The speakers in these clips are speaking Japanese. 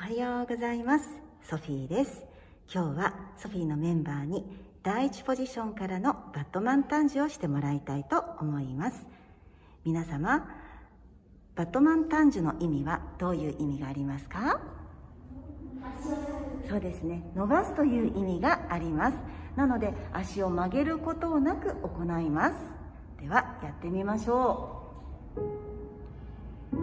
はようございます。ソフィーです。今日はソフィーのメンバーに第一ポジションからのバットマンタンジュをしてもらいたいと思います。皆様、バットマンタンジュの意味はどういう意味がありますか？そうですね、伸ばすという意味があります。なので足を曲げることなく行います。ではやってみましょう。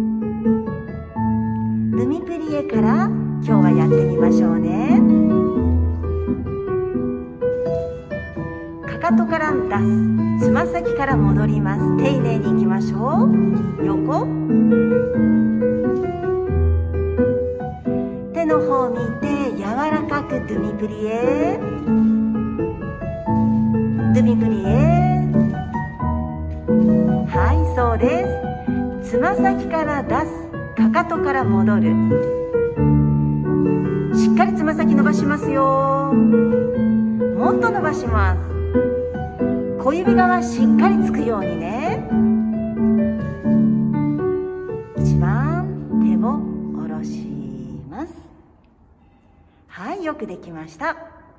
ドゥミプリエから今日はやってみましょうね。かかとから出す、つま先から戻ります。丁寧にいきましょう。横、手の方見て柔らかくドゥミプリエ、ドゥミプリエ。はい、そうです。つま先から出す、かかとから戻る。しっかりつま先伸ばしますよ。もっと伸ばします。小指側しっかりつくようにね。一番手を下ろします。はい、よくできました。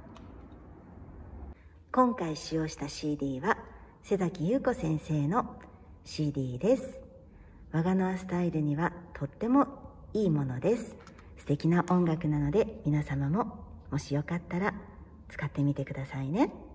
今回使用した CD は瀬崎優子先生の CD です。ワガノアスタイルにはとってもいいものです。素敵な音楽なので皆様ももしよかったら使ってみてくださいね。